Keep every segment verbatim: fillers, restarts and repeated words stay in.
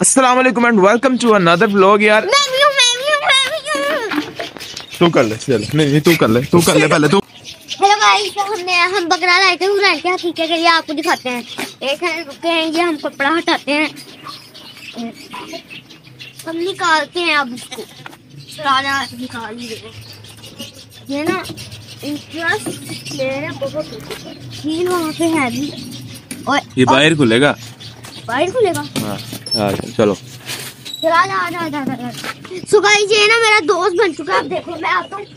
अस्सलाम वालेकुम and welcome to another vlog. यार तू कर ले, चल नहीं नहीं तू कर ले, तू कर ले पहले तू। हेलो गाइस, हमने हम बकरा लाए थे, उड़ान के हकीकत के लिए आपको दिखाते हैं। एक है रुके हैं, ये हम कपड़ा हटाते हैं, हम निकालते हैं। अब इसको सारा निकाल ही देंगे। ये ना इंटरेस्ट ले रहे बहुत फील वहाँ पे है भी। और ये बाहर खुलेगा, बाहर खुलेगा। हाँ हाँ चलो चला जा जा जा जा। सो गाइस, ये ना मेरा दोस्त बन चुका है। अब देखो मैं आता हूँ,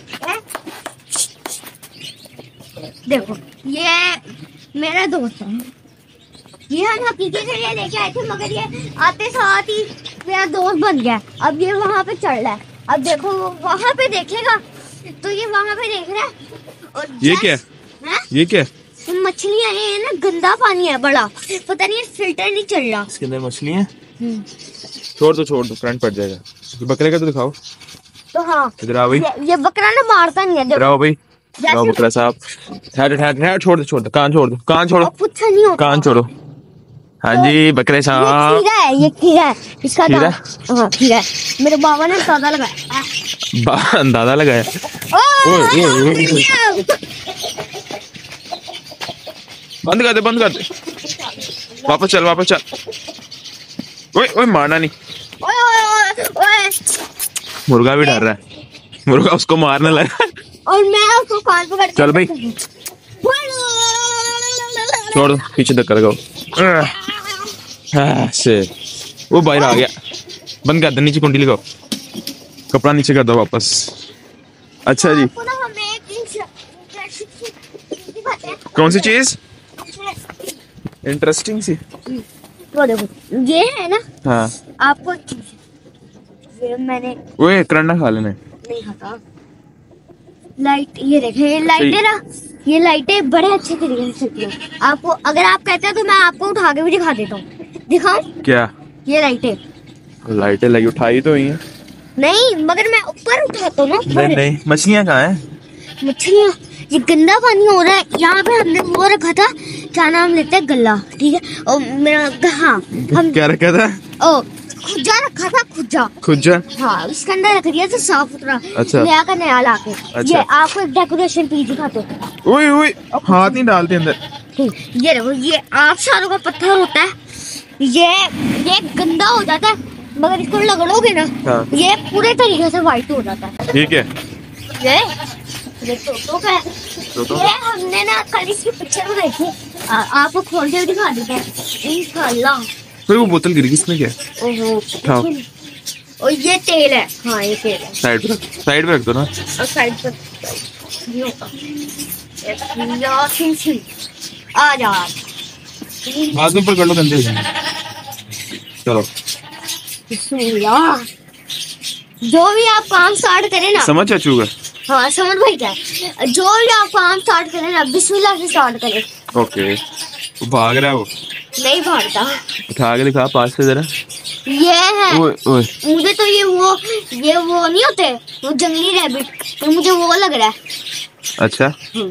देखो ये मेरा दोस्त है। ये हम हकीकत के लिए लेके आए थे, मगर ये आते साथ ही मेरा दोस्त बन गया। अब ये वहाँ पे चढ़ रहा है। अब देखो वहाँ पे देखेगा तो ये वहाँ पे देख रहा है। और ये क्या है? ये क्या मछलियाँ हैं ना, गंदा पानी है बड़ा, पता नहीं फिल्टर नहीं चल रहा। इसके अंदर मछलियाँ हैं। छोड़ दो छोड़ दो, करंट पड़ जाएगा। बकरे का तो दिखाओ। तो हाँ इधर आओ भाई। ये, ये बकरा ना मारता नहीं है। इधर आओ भाई, आओ बकरा साहब। ठहर ठहर ठहर, छोड़ दो छोड़ दो, कान छोड़ दो, कान छोड़ो, कुछ नहीं होता, कान छोड़ो। हाँ जी बकरे साहब। ये खीरा है, ये खीरा है इसका। खीरा? हाँ खीरा है। मेरे बाबा ने दादा लगाया। बा, दादा लगाया। बंद कर दे, बंद कर दे। वापस चल, वापस चल। ओए ओए मारना नहीं। ओए ओए ओए, मुर्गा भी डर रहा है, मुर्गा उसको मारने लगा। और मैं उसको कान पकड़। चल भाई छोड़ दो, पीछे धक्का लगाओ। से वो बाहर आ गया। बंद कर दे, नीचे कुंडी लगाओ, कपड़ा नीचे कर दो वापस। अच्छा जी, कौन सी चीज इंटरेस्टिंग सी? वो देखो ये है ना। हाँ आपको ये मैंने वो करंट ना खा लेने नहीं खाता। लाइट ये देखे, ये लाइटें ना, ये लाइटें बड़े अच्छे तरीके से चलती हैं। आपको अगर आप कहते हैं तो मैं आपको उठा के भी दिखा देता हूँ। दिखाऊं क्या? ये लाइटें लाइटें लगी, उठाई तो हुई हैं। नहीं, मगर मैं ऊपर उठाता हूँ ना। नहीं नहीं, मछलियाँ कहाँ हैं? मछलियाँ, ये गंदा पानी हो रहा है। यहाँ पे हमने वो रखा था, क्या नाम लेते हैं, गल्ला, ठीक है। और मेरा हाँ हम क्या रखा था? ओ खुजा रखा था, खुजा खुजा। हाँ, उसके अंदर रख दिया था साफ सुथरा। अच्छा। नया का नया लाके। अच्छा। ये आपको एक डेकोरेशन पीस दिखाते हैं। ओए ओए, हाथ नहीं डालते अंदर। ये देखो, ये आप सालों का पत्थर होता है। ये ये गंदा हो जाता है, मगर इसको रगड़ोगे ना, हाँ। ये पूरे तरीके से व्हाइट हो जाता है। ठीक है। ये ये टोटो का है। टोटो? ये हमने ना कल इसकी पिक्चर बनाई थी, आ, आपको खोल के दिखा देते हैं इंशाल्लाह। फिर वो बोतल गिर गई, इसमें क्या? ओहो, उठाओ। और ये तेल है। हाँ ये तेल है। साइड पे साइड पे रख दो ना। और साइड पर ये होगा। या सिंसी आ जा, बाद में पकड़ लो, गंदे हो जाएंगे। चलो बिस्मिल्लाह। जो भी आप काम स्टार्ट करें ना, समझ चाचू का। हाँ समझ भाई क्या, जो भी आप काम स्टार्ट करें ना, बिस्मिल्लाह से स्टार्ट करें। ओके। वो भाग रहा है, वो नहीं भागता। उठा के दिखा पास से जरा। ये है। ओए ओए, मुझे तो ये वो ये वो नहीं होते, वो जंगली रैबिट, तो मुझे वो लग रहा है। अच्छा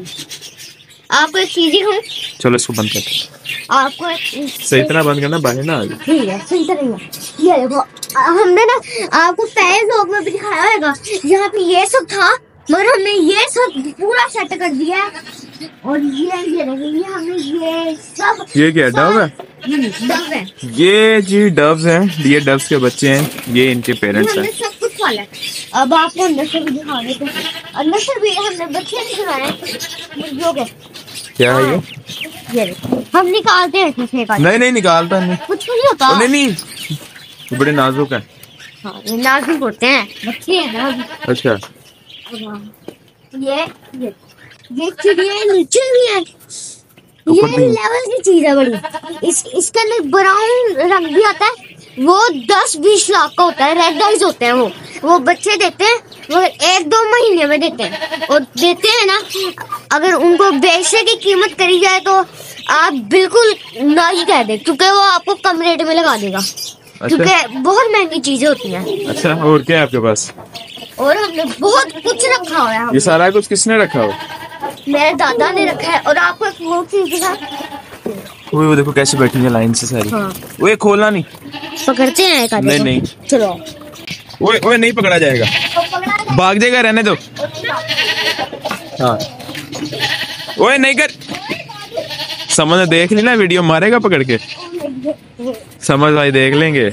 आपको एक चीज हूँ, चलो इसको बंद कर। आपको एक सही तरह बंद करना, बाहर ना आ जाए। ठीक है, सही तरह है। ये देखो, हमने ना आपको पहले व्लॉग में भी दिखाया होगा, यहाँ पे ये सब था, मगर हमने ये सब पूरा सेट कर दिया है। और ये ये देखिए, ये हमने ये सब। ये क्या डव है? डव है। ये जी डव्स हैं, ये डव्स के बच्चे हैं, ये इनके पेरेंट्स हमने हैं। सब कुछ पाला है। अब आपको अंदर से भी दिखा देते हैं। अंदर से भी हमने बच्चे नहीं सुनाए मुर्गियों के। क्या है ये? ये देखो, हम निकालते हैं इसमें से एक आदमी। नहीं नहीं निकालता नहीं। कुछ नहीं होता। नहीं नहीं, ये बड़े नाजुक हैं। हाँ, ये नाजुक होते हैं, बच्चे हैं ना। अच्छा ये ये ये चिड़िया नीचे भी है। ऊपर ये भी है। लेवल की चीज है बड़ी। इस इसके अंदर ब्राउन रंग भी आता है। वो दस बीस लाख का होता है, रेड आइज होते हैं। वो वो बच्चे देते हैं, वो एक दो महीने में देते हैं। और देते हैं ना, अगर उनको बेचने की कीमत करी जाए तो आप बिल्कुल ना ही कह दे, क्योंकि वो आपको कम रेट में लगा देगा। अच्छा? क्योंकि बहुत महंगी चीजें होती हैं। अच्छा, और क्या है आपके पास? और हमने बहुत कुछ रखा हुआ है। ये सारा कुछ किसने रखा हो? मेरे दादा ने रखा है। और आपको एक वो चीज दिखा, वो देखो कैसे बैठी है लाइन से सारी। हाँ। वो खोलना नहीं। पकड़ते हैं एक आधे नहीं को। नहीं चलो ओए ओए नहीं पकड़ा जाएगा, भाग जाएगा, रहने दो। हाँ ओए नहीं कर, समझ देख ली ना वीडियो, मारेगा पकड़ के। समझ भाई देख लेंगे।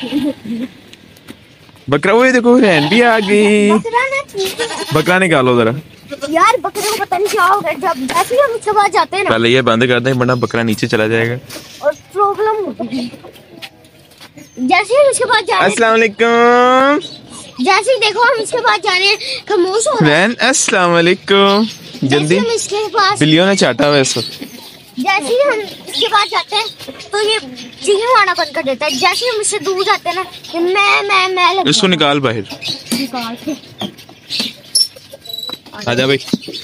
बकरा वो देखो रहन भी आ गई। बकरा निकालो जरा यार, बकरे को पता नहीं क्या हो गया, जब जैसे ही हम उसके पास जाते हैं ना पहले ये बंद कर दें वरना बकरा नीचे चला जाएगा। और प्रॉब्लम होती है। जैसे ही हम उसके पास जा रहे अस्सलाम वालेकुम। जैसे ही देखो हम इसके पास जा रहे हैं, खामोश हो रहा है। रैन अस्सलाम वालेकुम। जैसे जल्दी हम इसके पास बिल्लियों ने चाटा हुआ इसको। जैसे ही हम इसके पास जाते हैं तो ये चीखें मारना बंद कर देता है। जैसे ही हम इससे दूर जाते हैं ना, ये मैं मैं मैं लगता इसको है। निकाल बाहर। निकाल के आजा भाई।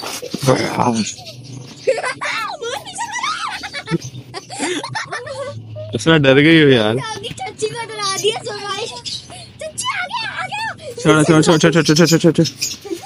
इसमें डर गई हो यार। चाची को डरा दिया सुनाई। चाची आ गया आ गया। छोड़ छोड़ छोड़ छोड़ छोड़ छोड़ छोड़ छोड़।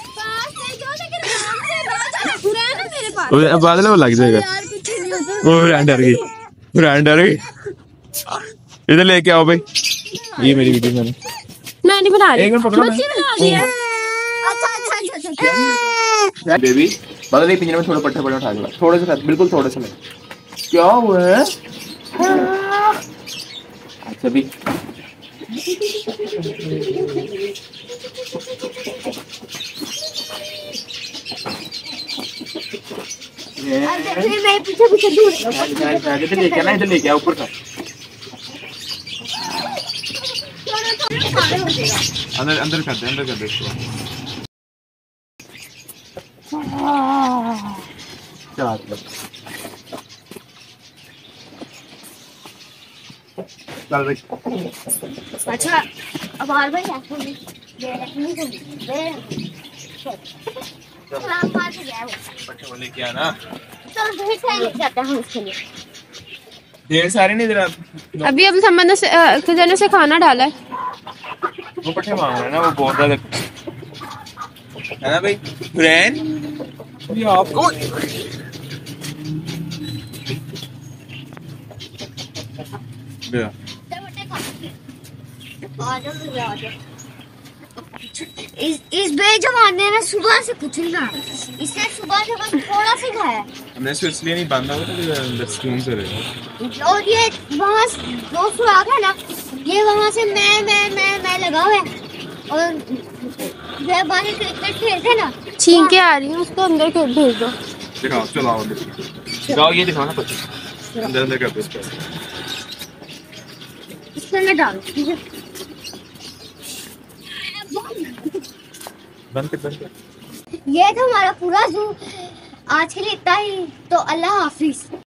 बादल वो लग जाएगा। वो रैन डर गई, रैन डर गई। इधर लेके आओ भाई, ये मेरी वीडियो मैंने मैं नहीं बना रही। एक मिनट पकड़ो ना। बना दिया। अच्छा अच्छा अच्छा अच्छा। बेबी बादल पिंजरे में थोड़ा पट्टे पड़े उठा के ला, थोड़े से साथ, बिल्कुल थोड़े से में। क्या हुआ है? अच्छा भी फिर मैं पीछे पीछे दूर इधर लेके आना, इधर लेके आ ऊपर का। अंदर अंदर कर दे, अंदर कर दे इसको। चल चल भाई। अच्छा अब और भाई ऐसा नहीं नहीं नहीं सलाम मार के गया वो। पट्टे वो लेके आना। चल ढेर सारे लेके जाते हैं हम उसके लिए। ढेर सारे नहीं, इधर अभी अब समझने से खजाने से खाना डाला है। वो पट्टे मांग रहा है ना, वो बहुत ज्यादा है ना भाई। फ्रेंड ये आपको दे। इस इस बेजवान ने ना सुबह से कुछ नहीं खाया। इसने सुबह से बस थोड़ा सा खाया। हमने इसको इसलिए नहीं बांधा हुआ था कि अंदर सुकून से रहे। और ये वहाँ दो सुराख है ना, ये वहाँ से मैं मैं मैं मैं लगा हुआ है। और जब बाहर क्रिकेट खेलते ना, छीन के आ रही हूँ, उसको अंदर कर भेज दो। दिखाओ चलाओ अंदर दिखाओ, ये दिखाओ ना कुछ अंदर अंदर कर दो इसको। इसमें मैं डालूं, ठीक है? बंद कर बंद कर। ये था हमारा पूरा जू। आज के लिए इतना ही, तो अल्लाह हाफिज।